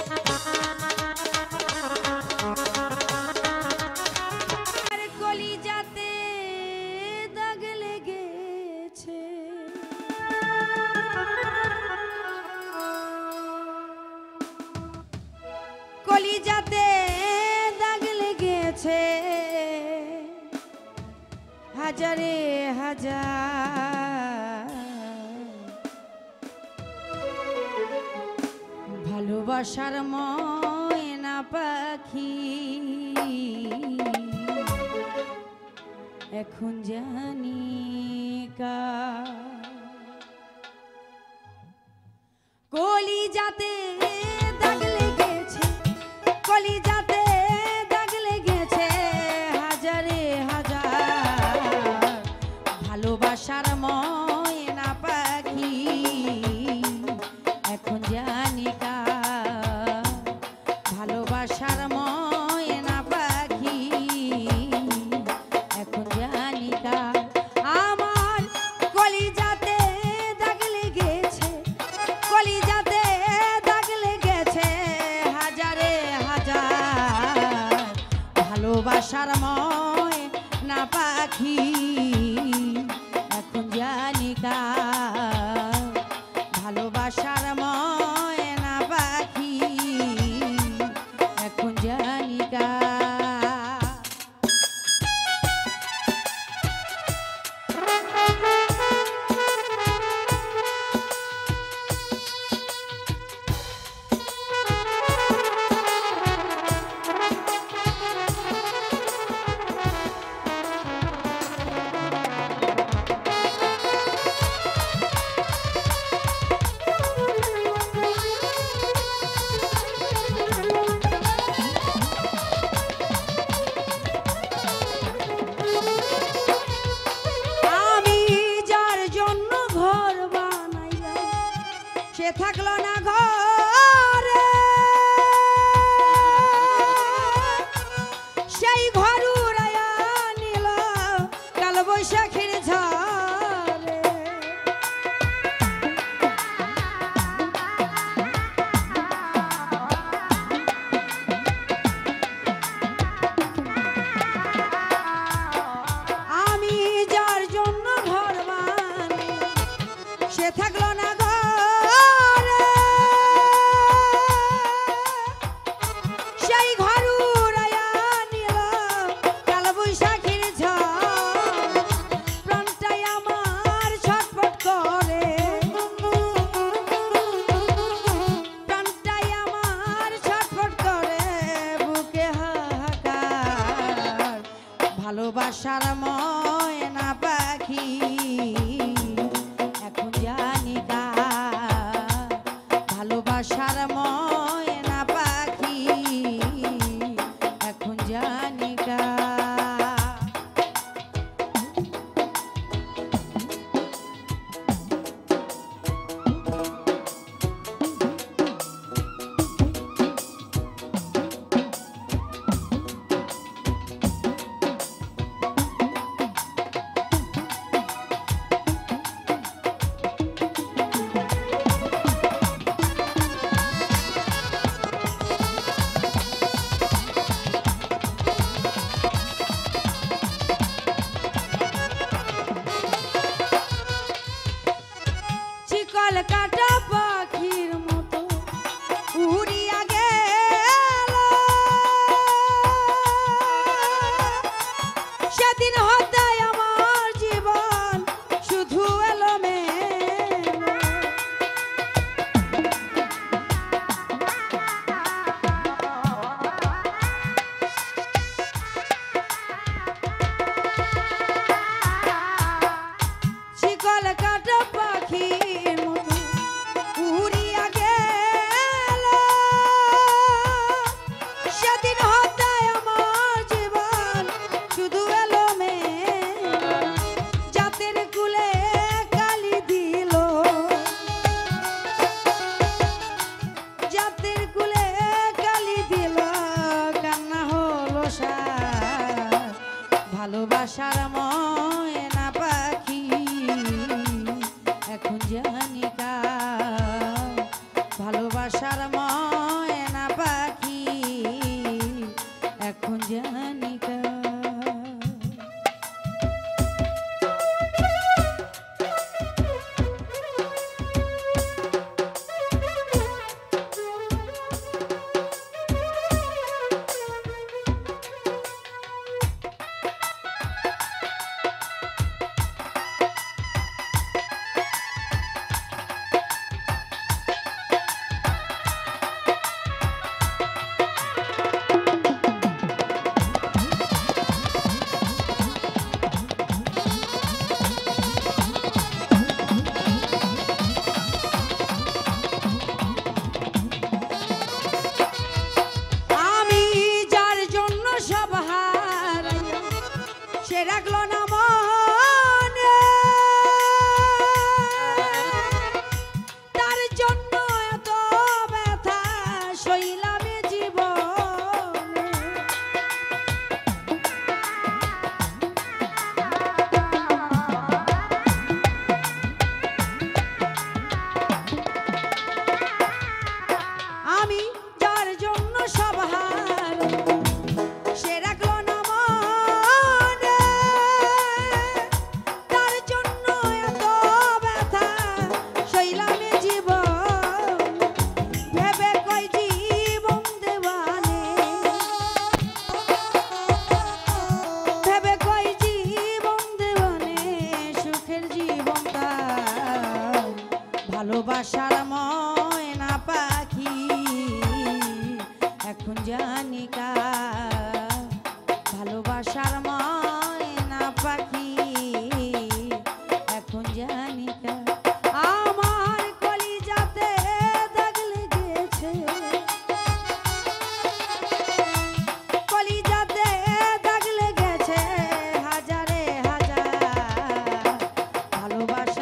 কলিজাতে দাগ লেগেছে হাজারে হাজার ভালোবাসার ময়না পাখি এখন জানি কার কলিজাতে দাগ লেগেছে কলিজাতে দাগ লেগেছে হাজারে হাজার ভালোবাসার ময়না পাখি এখন জানি কার ভালোবাসার ময়না পাখি এখন জানি কার আমার কলিজাতে দাগ লেগেছে কলিজাতে দাগ লেগেছে হাজারে হাজার ভালোবাসার ময়না পাখি এখন জানি কার ভালোবাসার ময়না পাখি এখন জানি কার সে থাকলো না ঘরে সেই ঘর উড়াইয়া নিল কাল বৈশাখীর ঝড়ে আমি যার জন্য ঘর বানাই সে থাকলো না ভালোবাসার ময়না পাখি এখন জানি কার ভালোবাসার ময়না পাখি এখন জানি কার কাটা পাখির মতো উড়িয়া গেল সেদিন হতে আমার জীবন শুধু এলোমেলো শিকল কাটা পাখির মতো উড়িয়া গেল সেদিন হতে আমার জীবন শুধু এলোমেলো জাতের কুলে কালি দিল জাতের কুলে কালি দিল কান্না হলো সার ভালোবাসার ময়না পাখি এখন জানি কার ভালোবাসার ময়না আমি যার জন্য সব হার সে রাখলো না মনে, তার জন্য এত ব্যথা সইলামে জীবন, ভেবে কই জীবন দেওয়ানে, ভেবে কই জীবন দেওয়ানে, সুখের জীবন তার ভালোবাসার ময়না পাখি এখন জানি কার, ভালোবাসার ময়না পাখি এখন জানি কার। আমার কলিজাতে দাগ লেগেছে, কলিজাতে দাগ লেগেছে হাজারে হাজার, ভালোবাসা